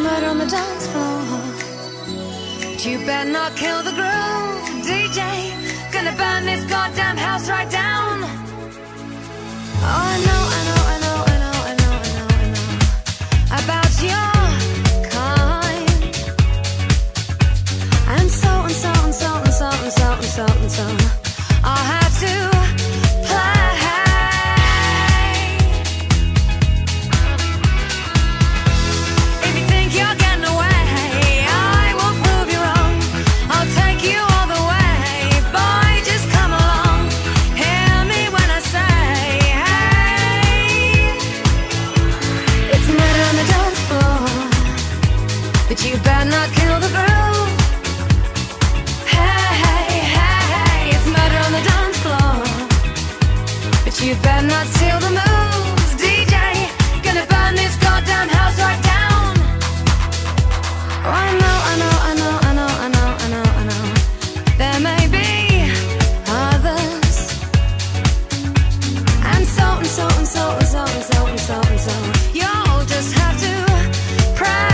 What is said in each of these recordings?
murder on the dance floor. But you better not kill the groove, DJ. Gonna burn this goddamn house right down. Oh, I know, I know, I know, I know, I know, I know, I know about your kind. And so and so and so and so and so and so and so I'll have to play. If you think you're getting away, I will prove you wrong. I'll take you all the way. Boy, just come along. Hear me when I say, hey, it's murder on the dance floor. But you better not kill the groove. Hey, hey, hey, hey, it's murder on the dance floor. But you better not steal the moves, DJ. Gonna burn this goddamn house right down. Oh, I know, I know, I know, I know, I know, I know, I know. There may be others. And so and so and so and so and so and so and so. You'll just have to pray.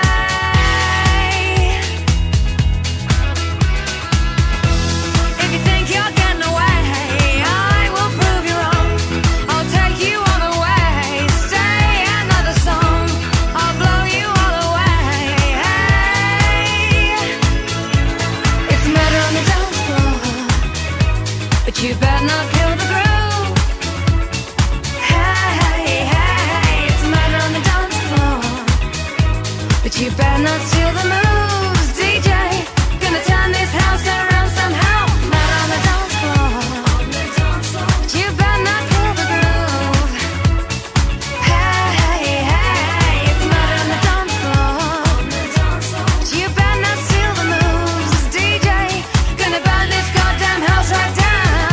If you think you're getting away, I will prove you wrong. I'll take you all the way. Stay another song. I'll blow you all away. Hey, it's murder on the dance floor. But you better not kill the groove. Hey, hey, hey, it's murder on the dance floor. But you better not steal the moves, DJ. Gonna turn this house around somehow. Murder on the dance floor. But you better not kill the groove. Hey, hey, hey, it's murder on the dance floor. But you better not steal the moves, DJ. Gonna burn this goddamn house right down.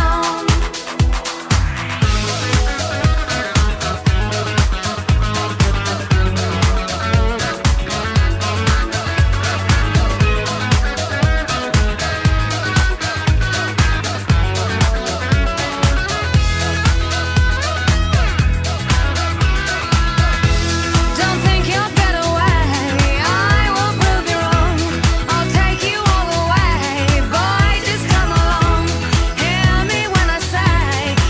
Don't think you'll get away. I will prove you wrong. I'll take you all the way. Boy, just come along. Hear me when I say,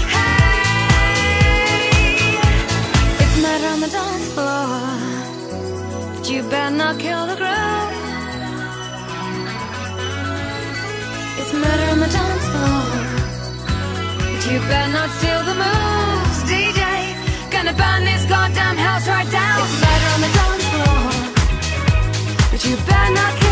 hey, it's murder on the dance floor. But you better not kill the groove. It's murder on the dance floor. But you better not steal the moves, DJ. Gonna burn this goddamn house right down. It's murder on the dance floor. But you better not